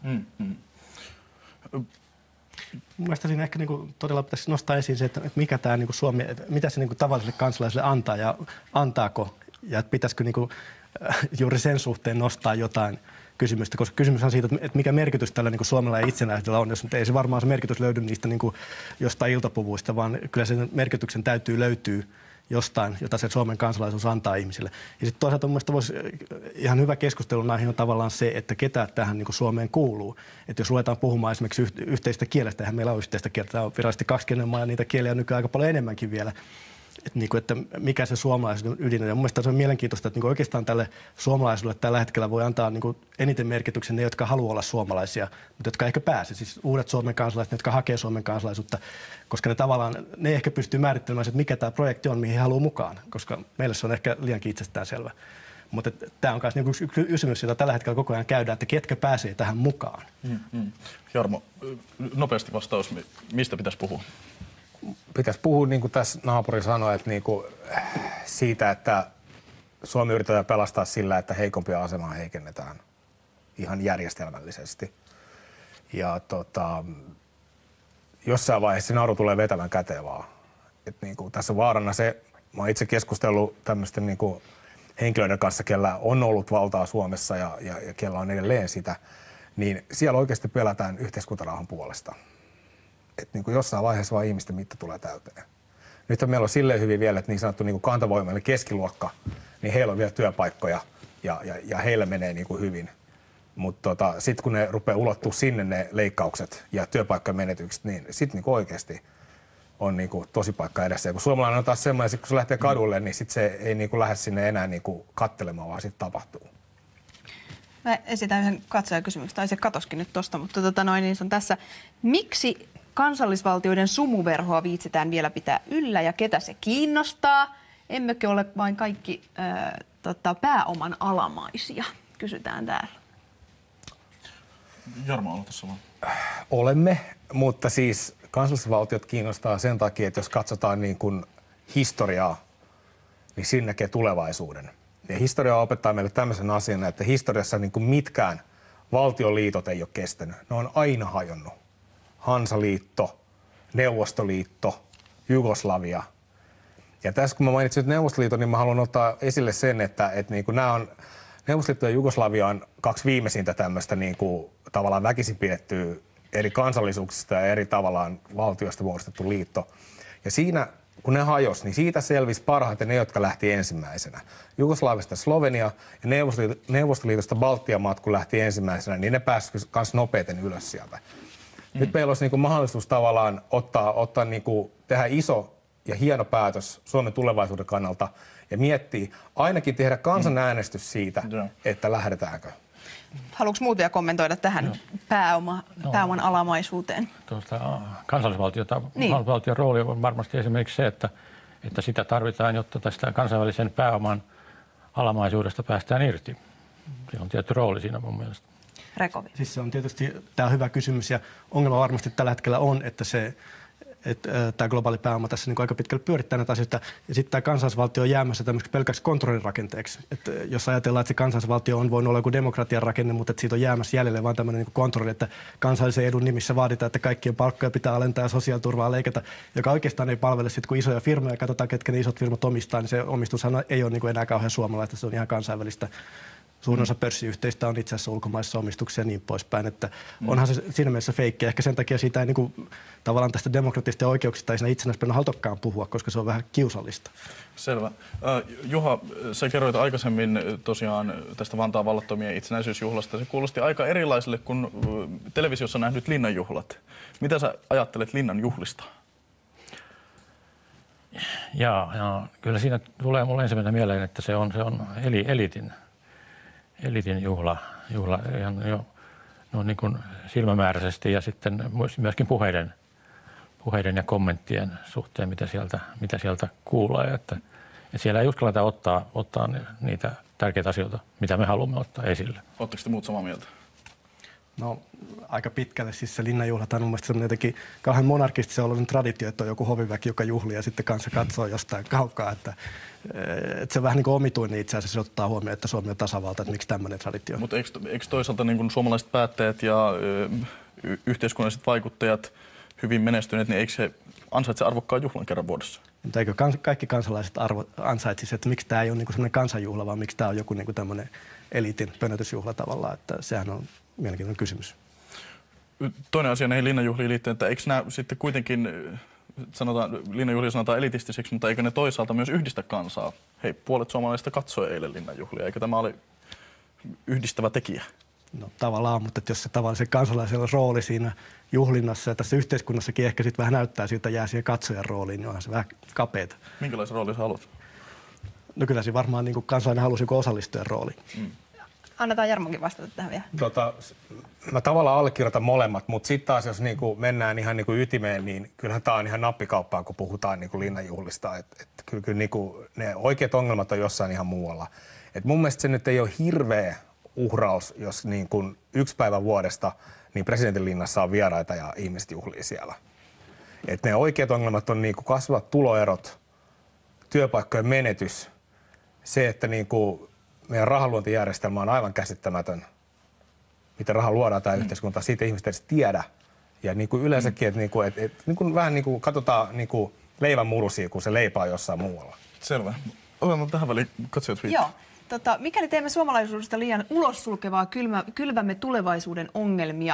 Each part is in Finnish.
Mielestäni siinä ehkä niin todella pitäisi nostaa esiin se, että mikä tämä niin Suomi, mitä se niin tavalliselle kansalaiselle antaa ja antaako, ja että pitäisikö niin juuri sen suhteen nostaa jotain kysymystä, koska kysymys on siitä, että mikä merkitys tällä niin Suomella ja itsenäisyydellä on, jos nyt ei se varmaan se merkitys löydy niistä niin jostain iltapuvuista, vaan kyllä sen merkityksen täytyy löytyä jostain, jota se Suomen kansalaisuus antaa ihmisille. Ja sitten toisaalta mun mielestä voisi ihan hyvä keskustelun aihe on tavallaan se, että ketä tähän niin Suomeen kuuluu. Että jos ruvetaan puhumaan esimerkiksi yhteistä kielestä, eihän meillä ole yhteistä kieltä, tämä on virallisesti kaksikielinen maa ja niitä kieliä on nykyään aika paljon enemmänkin vielä. Että mikä se suomalaisuuden ydin on. Ja mun mielestä se on mielenkiintoista, että oikeastaan tälle suomalaisuudelle tällä hetkellä voi antaa eniten merkityksen ne, jotka haluaa olla suomalaisia, mutta jotka ehkä pääse. Siis uudet Suomen kansalaiset, ne, jotka hakee Suomen kansalaisuutta, koska ne tavallaan, ne ehkä pystyy määrittelemään, että mikä tämä projekti on, mihin he haluaa mukaan, koska meille se on ehkä liiankin itsestäänselvä. Mutta tämä on myös yksi kysymys, jota tällä hetkellä koko ajan käydään, että ketkä pääsee tähän mukaan. Jarmo, nopeasti vastaus, mistä pitäisi puhua? Pitäisi puhua, niin kuin tässä naapuri sanoi, että niin kuin siitä, että Suomi yritetään pelastaa sillä, että heikompia asemaa heikennetään ihan järjestelmällisesti. Ja jossain vaiheessa se nauru tulee vetävän käteen vaan. Et niin kuin tässä on vaarana se, mä oon itse keskustellut tämmöisten niin kuin henkilöiden kanssa, kellä on ollut valtaa Suomessa ja kellä on edelleen sitä, niin siellä oikeasti pelätään yhteiskuntarauhan puolesta. Että niin kuin jossain vaiheessa vaan ihmisten mitta tulee täyteen. Nyt meillä on silleen hyvin vielä, että niin sanottu niin kuin kantavoimainen keskiluokka, niin heillä on vielä työpaikkoja ja heillä menee niin kuin hyvin. Mutta sitten kun ne rupeaa ulottua sinne ne leikkaukset ja työpaikkojen menetykset, niin sitten niin oikeasti on niin kuin tosi paikka edessä. Ja kun suomalainen on taas semmoinen, että kun se lähtee kadulle, niin sitten se ei niin kuin lähde sinne enää niin kuin katselemaan, vaan sitten tapahtuu. Mä esitän yhden katsojakysymyksen, tai se katoskin nyt tuosta, mutta niin se on tässä. Miksi kansallisvaltioiden sumuverhoa viitsitään vielä pitää yllä ja ketä se kiinnostaa? Emmekö ole vain kaikki pääoman alamaisia, kysytään täällä. Jarmo, aloita sama. Olemme, mutta siis kansallisvaltiot kiinnostaa sen takia, että jos katsotaan niin kuin historiaa, niin siinä näkee tulevaisuuden. Ja historia opettaa meille tämmöisen asian, että historiassa niin kuin mitkään valtioliitot ei ole kestänyt. Ne on aina hajonnut. Hansaliitto, Neuvostoliitto, Jugoslavia. Ja tässä kun mä mainitsin Neuvostoliiton, niin mä haluan ottaa esille sen, että niin kuin nämä on, Neuvostoliitto ja Jugoslavia on kaksi viimeisintä tämmöistä niin kuin tavallaan väkisin pidettyä eri kansallisuuksista ja eri tavallaan valtioista muodostettu liitto. Ja siinä, kun ne hajosi, niin siitä selvisi parhaiten ne, jotka lähti ensimmäisenä. Jugoslaavista Slovenia ja Neuvostoliitosta Baltian maat, kun lähti ensimmäisenä, niin ne pääsivät myös nopeiten ylös sieltä. Nyt meillä olisi niin kuin mahdollisuus tavallaan ottaa niin kuin, tehdä iso ja hieno päätös Suomen tulevaisuuden kannalta ja miettiä, ainakin tehdä kansanäänestys siitä, että lähdetäänkö. Haluatko muuta kommentoida tähän pääoman alamaisuuteen? Kansallisvaltion rooli on varmasti esimerkiksi se, että sitä tarvitaan, jotta tästä kansainvälisen pääoman alamaisuudesta päästään irti. Se on tietty rooli siinä mun mielestä. Rekovi. Siis se on tietysti, tämä on hyvä kysymys ja ongelma varmasti tällä hetkellä on, että tämä globaali pääoma tässä niin aika pitkälle pyörittää näitä asioita. Ja sitten tämä kansallisvaltio on jäämässä tämmöiseksi pelkäksi kontrollirakenteeksi. Että jos ajatellaan, että se kansallisvaltio on voinut olla joku demokratian rakenne, mutta että siitä on jäämässä jäljelle vaan tämmöinen niin kontrolli, että kansallisen edun nimissä vaaditaan, että kaikkien palkkoja pitää alentaa ja sosiaaliturvaa leikata, joka oikeastaan ei palvele sitten, kun isoja firmoja katsotaan, ketkä ne isot firmat omistaa, niin se omistushan ei ole niin enää kauhean suomalaista, se on ihan kansainvälistä. Suurin osa pörssiyhteistä on itse asiassa ulkomaisissa omistuksia ja niin poispäin, että onhan se siinä mielessä feikki. Ehkä sen takia siitä ei niin kuin, tavallaan tästä demokratista ja oikeuksista ei siinä itsenäispennä halutokkaan puhua, koska se on vähän kiusallista. Selvä. Juha, sä kerroit aikaisemmin tosiaan tästä Vantaan vallattomien itsenäisyysjuhlasta. Se kuulosti aika erilaiselle kuin televisiossa nähnyt linnanjuhlat. Mitä sä ajattelet linnan juhlista? Ja kyllä siinä tulee mulle ensimmäisenä mieleen, että se on eliitin juhla ihan jo niin kuin silmämääräisesti ja sitten myöskin puheiden ja kommenttien suhteen, mitä sieltä kuulee. Että siellä ei uskalleta ottaa niitä tärkeitä asioita, mitä me haluamme ottaa esille. Oletteko te muut samaa mieltä? No aika pitkälle. Siis se linnanjuhlat on mun mielestä semmoinen jotenkin kauhean monarkistisen oloinen traditio, että on joku hoviväki, joka juhlii ja sitten kanssa katsoo jostain kaukaa. Että se on vähän niin kuin omituinen itse asiassa, se ottaa huomioon, että Suomi on tasavalta, että miksi tämmöinen traditio. Mutta eikö toisaalta niin kuin suomalaiset päättäjät ja yhteiskunnalliset vaikuttajat hyvin menestyneet, niin eikö se ansaitse arvokkaan juhlan kerran vuodessa? Mutta eikö kaikki kansalaiset ansaitsisi, että miksi tämä ei ole niin semmoinen kansanjuhla, vaan miksi tämä on joku niin tämmöinen eliitin pönötysjuhla tavallaan, että sehän on mielenkiintoinen kysymys. Toinen asia näihin linnanjuhliin liittyen, että eikö nämä sitten kuitenkin, linnanjuhlia sanotaan elitistisiksi, mutta eikö ne toisaalta myös yhdistä kansaa? Hei, puolet suomalaisista katsoi eilen linnanjuhlia, eikö tämä ole yhdistävä tekijä? No tavallaan, mutta jos se tavallisen kansalaisen rooli siinä juhlinnassa ja tässä yhteiskunnassakin ehkä sitten vähän näyttää siltä, jää siihen katsojan rooliin, niin onhan se vähän kapeeta. Minkälaisen roolin sä haluat? No kyllä se varmaan niin kansalainen halusi joku osallistujan rooli. Annetaan Jarmonkin vastata tähän vielä. Mä tavallaan allekirjoitan molemmat, mutta sitten taas jos niinku mennään ihan niinku ytimeen, niin kyllähän tämä on ihan nappikauppaa, kun puhutaan niinku linnanjuhlista. Kyllä niinku ne oikeat ongelmat on jossain ihan muualla. Et mun mielestä se nyt ei ole hirveä uhraus, jos niin kuin 1 päivä vuodesta niin presidentinlinnassa on vieraita ja ihmiset juhlii siellä. Et ne oikeat ongelmat on niin kuin kasvavat tuloerot, työpaikkojen menetys, se, että niin kuin meidän rahaluontijärjestelmä on aivan käsittämätön, miten raha luodaan tämä yhteiskunta, siitä ihmiset edes tiedä. Ja niin kuin yleensäkin, että niin kuin vähän niin kuin katsotaan niin kuin leivän murusia, kun se leipä on jossain muualla. Selvä. Otetaan tähän väliin katsojat viittaa. Joo. Mikäli teemme suomalaisuudesta liian ulos sulkevaa, kylvämme tulevaisuuden ongelmia.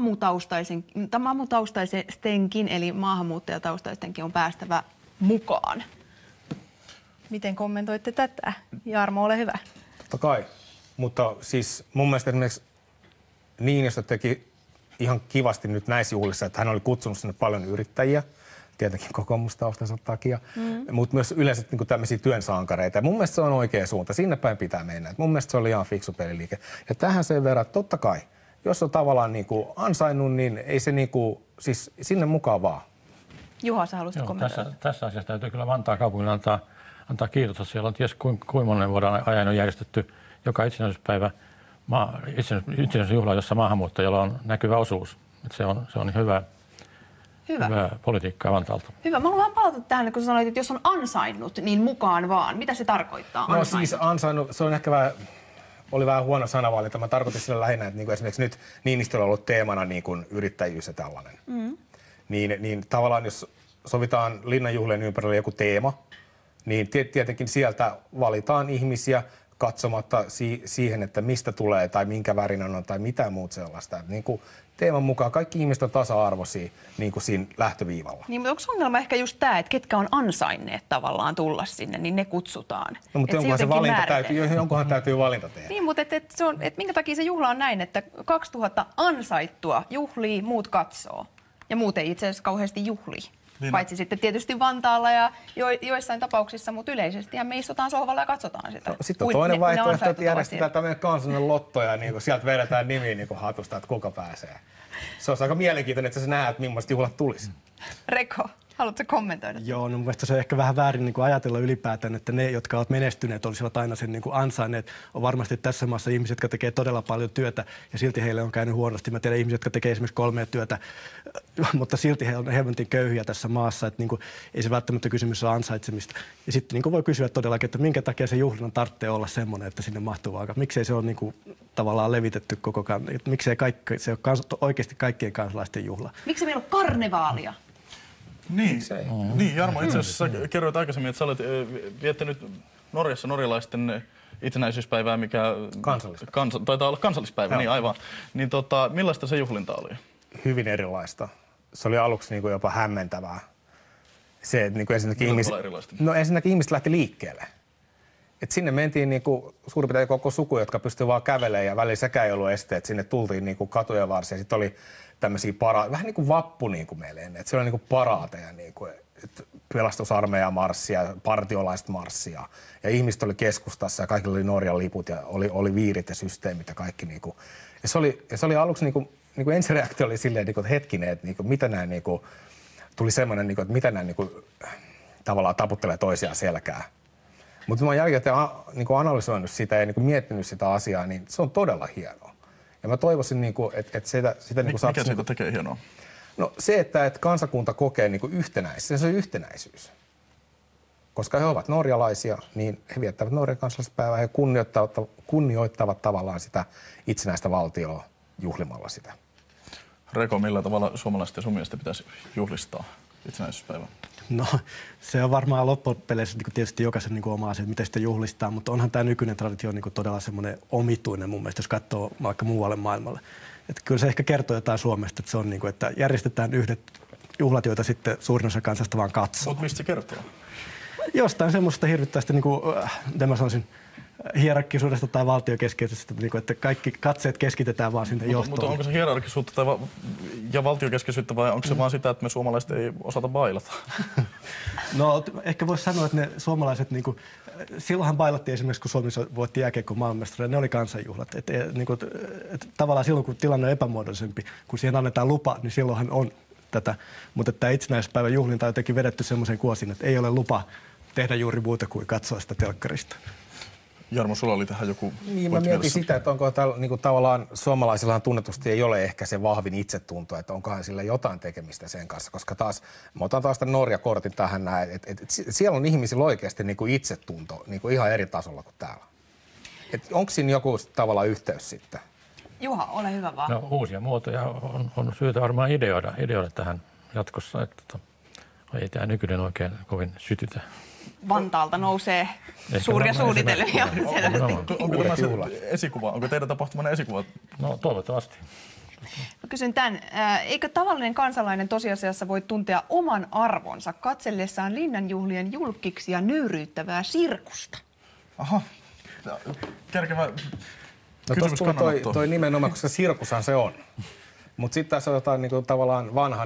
Mamutaustaistenkin, eli maahanmuuttajataustaistenkin on päästävä mukaan. Miten kommentoitte tätä? Jarmo, ole hyvä. Totta kai, mutta siis mun mielestä esimerkiksi Niinistö teki ihan kivasti nyt näissä juhlissa, että hän oli kutsunut sinne paljon yrittäjiä, tietenkin kokoomustaustansa takia, mutta myös yleensä niin kuin tämmöisiä työnsankareita. Ja mun mielestä se on oikea suunta, sinne päin pitää mennä. Et mun mielestä se oli ihan fiksu peliliike. Ja tähän sen verran, että totta kai, jos on tavallaan niin kuin ansainnut, niin ei se niin kuin, siis sinne mukaan vaan. Juha, sä haluaisit kommentoida? Tässä asiassa täytyy kyllä Vantaan kaupungille antaa kiitos. Siellä on ties kuinka monen vuoden ajan on järjestetty joka itsenäisyyspäivä itsenäisyysjuhla, jossa maahanmuuttajalla on näkyvä osuus. Et se on hyvä politiikkaa Vantaalta. Hyvä. Mä haluan vähän palata tähän, kun sanoit, että jos on ansainnut, niin mukaan vaan. Mitä se tarkoittaa? Ansainnut? No siis ansainnut, se on ehkä oli vähän huono sanavalinta. Mä tarkoitin sillä lähinnä, että niin esimerkiksi nyt Niinistöllä on ollut teemana niin kuin yrittäjyys ja tällainen. Niin tavallaan jos sovitaan linnanjuhlien ympärillä joku teema, niin tietenkin sieltä valitaan ihmisiä katsomatta siihen, että mistä tulee tai minkä värinen on tai mitään muut sellaista. Niin kuin teeman mukaan kaikki ihmiset on tasa-arvoisia niin kuin siinä lähtöviivalla. Niin, mutta onko ongelma ehkä just tämä, että ketkä on ansainneet tavallaan tulla sinne, niin ne kutsutaan? No, mutta jonkunhan täytyy valinta tehdä. Niin, mutta minkä takia se juhla on näin, että 2000 ansaittua juhlii, muut katsoo. Ja muut ei itse asiassa kauheasti juhlii. Niin. Paitsi sitten tietysti Vantaalla ja joissain tapauksissa, mutta yleisesti me istutaan sohvalla ja katsotaan sitä. No, sitten on toinen vaihtoehto, että järjestetään tämmöinen kansallinen lotto ja niin sieltä vedetään nimiä niin hatusta, että kuka pääsee. Se olisi aika mielenkiintoinen, että sä näet, että millaiset juhlat tulisi. Reko, haluatko kommentoida? Joo, no mielestäni se on ehkä vähän väärin niin kuin ajatella ylipäätään, että ne, jotka ovat menestyneet, olisivat aina sen niin kuin ansainneet. On varmasti tässä maassa ihmisiä, jotka tekee todella paljon työtä ja silti heille on käynyt huonosti. Mä tiedän ihmisiä, jotka tekee esimerkiksi 3 työtä, mutta silti he on helvetin köyhiä tässä maassa. Että niin kuin, ei se välttämättä kysymys ole ansaitsemista. Ja sitten niin kuin voi kysyä todellakin, että minkä takia se juhlinnan tarvitsee olla semmoinen, että sinne mahtuu aika. Miksei se ole niin kuin, tavallaan levitetty koko miksei se ole oikeasti kaikkien kansalaisten juhla. Miksi meillä on karnevaalia? Niin, Jarmo, itse asiassa kerroit aikaisemmin, että sä olet viettänyt Norjassa norjalaisten itsenäisyyspäivää, mikä taitaa olla kansallispäivä, niin aivan. Niin millaista se juhlinta oli? Hyvin erilaista. Se oli aluksi niin kuin jopa hämmentävää. Se, että niin kuin ensinnäkin ihmiset lähti liikkeelle. Et sinne mentiin niin kuin suurin piirtein koko suku, jotka pystyivät vaan kävelemään ja välillä sekään ei ollut esteet. Sinne tultiin niin kuin katujen varsin ja sitten oli tämmöisiä vähän niin kuin vappu niin kuin meille ennen. Siellä oli niin kuin paraateja, niin kuin, pelastusarmeija marssia, partiolaiset marssia. Ja ihmiset oli keskustassa ja kaikilla oli Norjan liput ja oli viirit ja systeemit ja kaikki. Niin kuin. Ja se oli aluksi, niin kuin ensireaktio oli silleen, niin kuin, että hetkinen, että niin kuin, mitä nämä, niin kuin, tuli semmoinen, niin kuin, että mitä nämä niin kuin, tavallaan taputtelee toisiaan selkää. Mutta mä oon jälkikäteen niin analysoinut sitä ja niin kuin miettinyt sitä asiaa, niin se on todella hienoa. Ja mä toivoisin, että sitä mikä siitä tekee hienoa? No se, että kansakunta kokee se on yhtenäisyys. Koska he ovat norjalaisia, niin he viettävät Norjan kansallispäivää ja kunnioittavat tavallaan sitä itsenäistä valtioa juhlimalla sitä. Reko, millä tavalla suomalaisten ja sun mielestä pitäisi juhlistaa itsenäisyyspäivää? No se on varmaan loppupeleissä tietysti jokaisen oma asia, miten sitä juhlistaa, mutta onhan tämä nykyinen traditio todella semmoinen omituinen mun mielestä, jos katsoo vaikka muualle maailmalle. Että kyllä se ehkä kertoo jotain Suomesta, että se on että järjestetään yhdet juhlat, joita sitten suurin osa kansasta vaan katsoo. Mutta mistä se kertoo? Jostain semmoista hirvittävästä, mä sanoisin, hierarkkisuudesta tai valtiokeskeisyydestä, että kaikki katseet keskitetään vaan sinne johtoon. Mutta onko se hierarkkisuutta ja valtiokeskeisyyttä vai onko se vaan sitä, että me suomalaiset ei osata bailata? No ehkä voisi sanoa, että ne suomalaiset, silloinhan bailattiin esimerkiksi, kun Suomi voitti jääkiekon maailmanmestaruuden, ne oli kansanjuhlat. Tavallaan silloin, kun tilanne on epämuodollisempi, kun siihen annetaan lupa, niin silloinhan on tätä. Mutta tämä itsenäisyyspäivän juhlinta on jotenkin vedetty semmoiseen kuosiin, että ei ole lupa tehdä juuri muuta kuin katsoa sitä telkkarista. Jarmo, sulla oli tähän joku... Niin, mä mietin sitä, että onko tavallaan suomalaisillahan tunnetusti ei ole ehkä se vahvin itsetunto, että onkohan sillä jotain tekemistä sen kanssa, koska mä otan taas tämän Norja-kortin tähän näin, että siellä on ihmisillä oikeasti itsetunto ihan eri tasolla kuin täällä. Onko siinä joku tavallaan yhteys sitten? Juha, ole hyvä vaan. No, uusia muotoja on syytä varmaan ideoida tähän jatkossa, että ei tämä nykyinen oikein kovin sytytä. Vantaalta nousee suuria suunnitelmia. Onko tämä se esikuva? Onko teidän tapahtumana esikuva? No toivottavasti. Mä kysyn tämän. Eikö tavallinen kansalainen tosiasiassa voi tuntea oman arvonsa katsellessaan linnanjuhlien julkkiksi ja nöyryyttävää sirkusta? Aha. Kärkevä kysymys kannanottoon. Toi nimenomaan, koska sirkushan se on. Mutta sitten tässä on jotain tavallaan vanha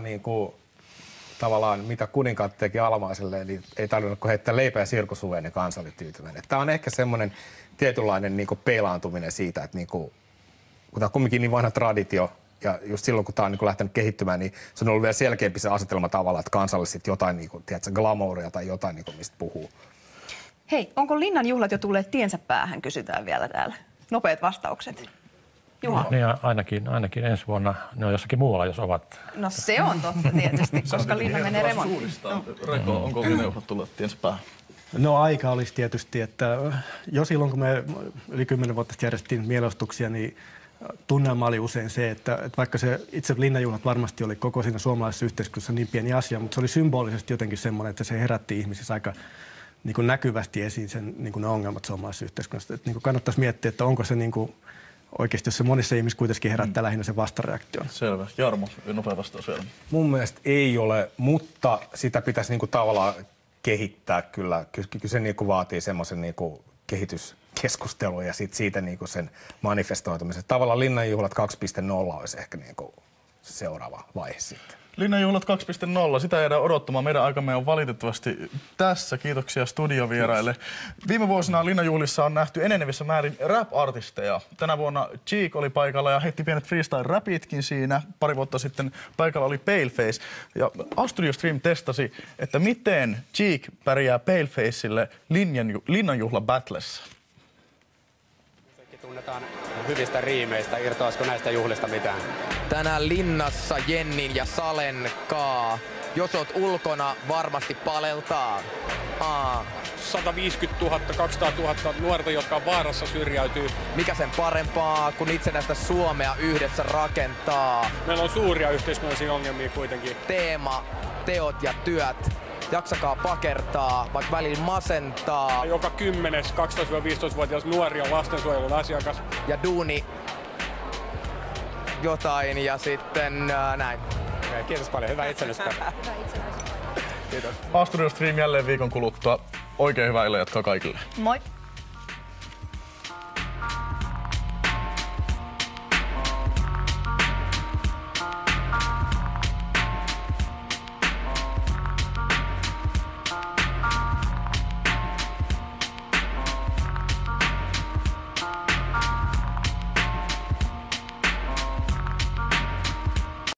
tavallaan mitä kuninkaat teki alamaiselle, niin ei tarvinnut kuin heittää leipää ja sirkusuveen ja kansa oli tyytyväinen. Tämä on ehkä semmoinen tietynlainen peilaantuminen siitä, että kun tämä on kumminkin niin vanha traditio, ja just silloin kun tämä on lähtenyt kehittymään, niin se on ollut vielä selkeämpi se asetelma tavalla, että kansalle sitten jotain glamouria tai jotain, mistä puhuu. Hei, onko linnanjuhlat jo tulleet tiensä päähän, kysytään vielä täällä. Nopeat vastaukset. Juha. Niin ainakin ensi vuonna ne on jossakin muualla, jos ovat. No se on totta tietysti, koska linna menee remonttiin. Reko, onko linnanjuhlat tulleet tiensä päähän? No aika olisi tietysti, että jo silloin kun me yli 10 vuotta järjestettiin mielenosoituksia, niin tunnelma oli usein se, että vaikka se itse linnanjuhlat varmasti oli koko siinä suomalaisessa yhteiskunnassa niin pieni asia, mutta se oli symbolisesti jotenkin semmoinen, että se herätti ihmisissä aika näkyvästi esiin sen, ne ongelmat suomalaisessa yhteiskunnassa. Että kannattaisi miettiä, että onko se oikeasti, jos se monissa ihmisissä kuitenkin herättää lähinnä sen vastareaktion. Selvä. Jarmo, nopea vastaus vielä. Mun mielestä ei ole, mutta sitä pitäisi tavallaan kehittää kyllä. Kyllä se vaatii semmoisen kehityskeskustelun ja siitä sen manifestoitumisen. Tavallaan linnanjuhlat 2.0 olisi ehkä seuraava vaihe sitten. Linnanjuhlat 2.0, sitä jäädään odottamaan. Meidän aikamme on valitettavasti tässä. Kiitoksia studiovieraille. Viime vuosina linnanjuhlissa on nähty enenevissä määrin rap-artisteja. Tänä vuonna Cheek oli paikalla ja heitti pienet freestyle-rapitkin siinä. Pari vuotta sitten paikalla oli Paleface. Ja A-Studio Stream testasi, että miten Cheek pärjää Palefacelle linnanjuhla-battlessa. Tunnetaan hyvistä riimeistä. Irtoaisiko näistä juhlista mitään? Tänään linnassa Jennin ja Salen kaa. Jos oot ulkona, varmasti paleltaa. 150 000, 200 000 nuorta, jotka on vaarassa syrjäytyy. Mikä sen parempaa, kun itsenäistä Suomea yhdessä rakentaa? Meillä on suuria yhteiskunnallisia ongelmia kuitenkin. Teema, teot ja työt. Jaksakaa pakertaa, vaikka välillä masentaa. Joka 10 12-15-vuotias nuori on lastensuojelun asiakas. Ja duuni jotain ja sitten näin. Okay, kiitos paljon. Hyvää itsenäisyyttä. Kiitos. A-Studio Stream jälleen viikon kuluttua. Oikein hyvää illan jatkoa kaikille. Moi.